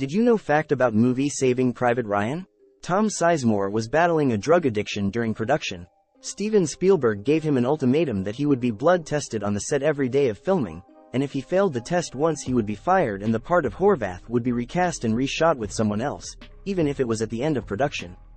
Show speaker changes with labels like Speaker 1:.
Speaker 1: Did you know fact about movie Saving Private Ryan? Tom Sizemore was battling a drug addiction during production. Steven Spielberg gave him an ultimatum that he would be blood tested on the set every day of filming, and if he failed the test once he would be fired and the part of Horvath would be recast and reshot with someone else, even if it was at the end of production.